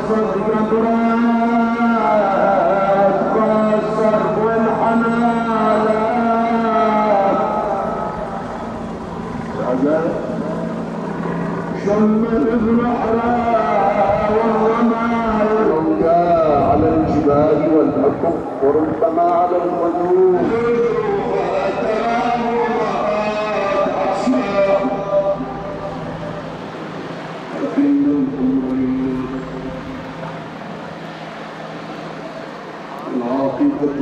صدقة راس الصرف والحنان شم البحر والرمال رجاء على الجبال والأكف وربما على الخدود العاقبة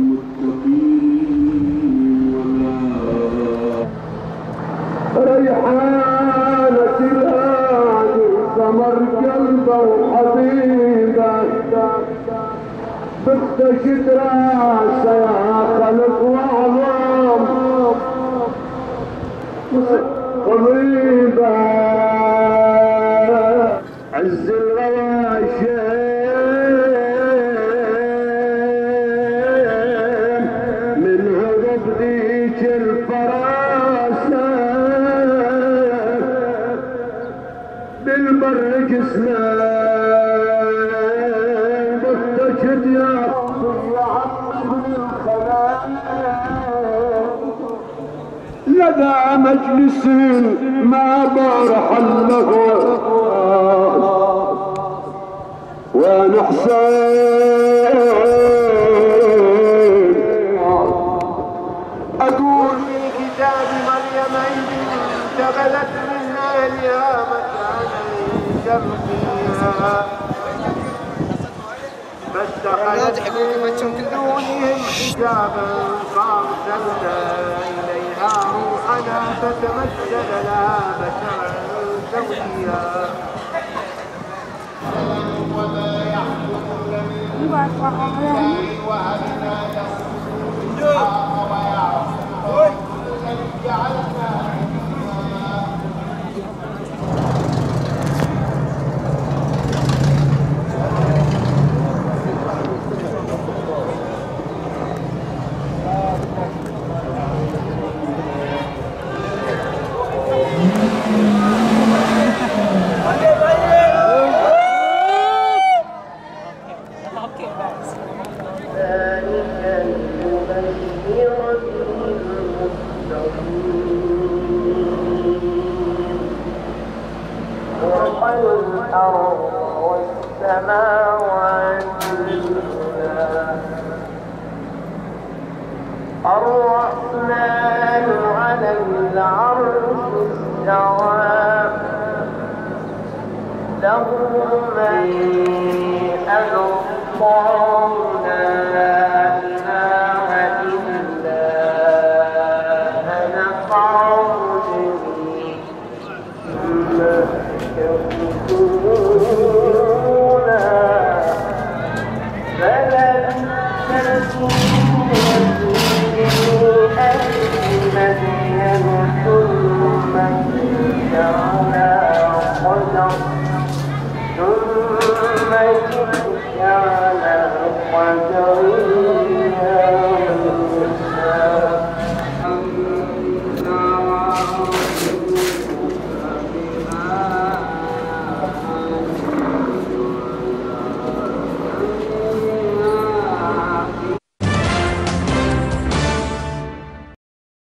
للمتقين ولا ريحانة الهادي ثمر قلبه وحبيبه بختشت راسه يا خلق وعظام طبيبه عز الغواشم من هرب ذيك الفراسه بالبر جسمه بختشت يا لدى مجلس ما بارح له وانا حسين اقول في كتاب مريم اذ انتقلت من اهلها مكانا شرقيا فاتخذت من دونهم حجابا فارسلنا اليها روحنا فتمثل لها بشرا سويا وما يحكمون من الله وهبنا له اسحاق ويعقوب كلا جعلنا الأرض والسماوات لله الرحمن على العرش استوى له من الله لا إله إلا أنا فاعبدني ثم